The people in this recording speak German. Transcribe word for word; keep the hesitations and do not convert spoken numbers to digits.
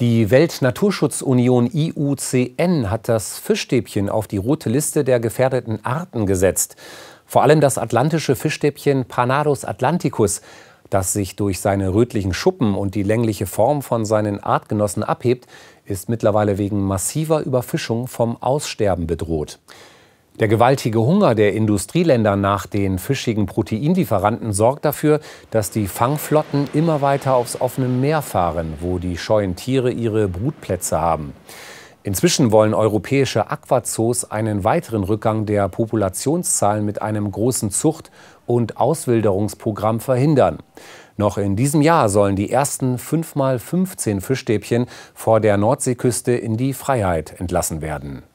Die Weltnaturschutzunion I U C N hat das Fischstäbchen auf die rote Liste der gefährdeten Arten gesetzt. Vor allem das atlantische Fischstäbchen Panadus atlanticus, das sich durch seine rötlichen Schuppen und die längliche Form von seinen Artgenossen abhebt, ist mittlerweile wegen massiver Überfischung vom Aussterben bedroht. Der gewaltige Hunger der Industrieländer nach den fischigen Proteinlieferanten sorgt dafür, dass die Fangflotten immer weiter aufs offene Meer fahren, wo die scheuen Tiere ihre Brutplätze haben. Inzwischen wollen europäische Aquazoos einen weiteren Rückgang der Populationszahlen mit einem großen Zucht- und Auswilderungsprogramm verhindern. Noch in diesem Jahr sollen die ersten fünf mal fünfzehn Fischstäbchen vor der Nordseeküste in die Freiheit entlassen werden.